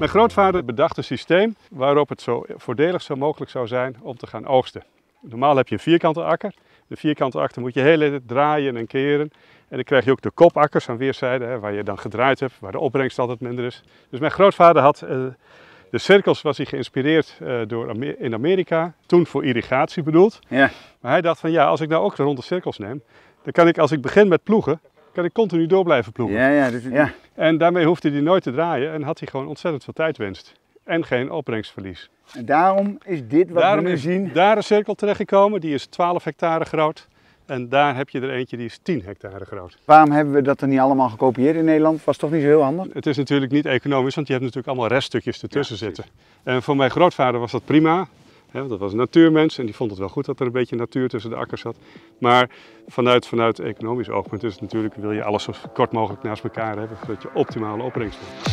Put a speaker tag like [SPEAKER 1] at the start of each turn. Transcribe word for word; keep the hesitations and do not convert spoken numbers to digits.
[SPEAKER 1] Mijn grootvader bedacht een systeem waarop het zo voordelig zo mogelijk zou zijn om te gaan oogsten. Normaal heb je een vierkante akker. De vierkante akker moet je heel hele tijd draaien en keren. En dan krijg je ook de kopakkers aan weerszijden, hè, waar je dan gedraaid hebt, waar de opbrengst altijd minder is. Dus mijn grootvader had, uh, de cirkels was hij geïnspireerd uh, door Amer in Amerika, toen voor irrigatie bedoeld.
[SPEAKER 2] Ja.
[SPEAKER 1] Maar hij dacht van ja, als ik nou ook de ronde cirkels neem, dan kan ik als ik begin met ploegen, kan ik continu door blijven ploegen.
[SPEAKER 2] Ja, ja, dus, ja.
[SPEAKER 1] En daarmee hoefde hij nooit te draaien en had hij gewoon ontzettend veel tijdwinst. En geen opbrengstverlies.
[SPEAKER 2] En daarom is dit wat
[SPEAKER 1] daarom
[SPEAKER 2] we nu
[SPEAKER 1] is
[SPEAKER 2] zien.
[SPEAKER 1] daar een cirkel terechtgekomen, die is twaalf hectare groot. En daar heb je er eentje die is tien hectare groot.
[SPEAKER 2] Waarom hebben we dat er niet allemaal gekopieerd in Nederland? Was toch niet zo heel handig?
[SPEAKER 1] Het is natuurlijk niet economisch, want je hebt natuurlijk allemaal reststukjes ertussen
[SPEAKER 2] Ja,
[SPEAKER 1] zitten. En voor mijn grootvader was dat prima. Hè, want dat was een natuurmens en die vond het wel goed dat er een beetje natuur tussen de akkers zat. Maar vanuit, vanuit economisch oogpunt is het natuurlijk, wil je alles zo kort mogelijk naast elkaar hebben, zodat je optimale opbrengst hebt.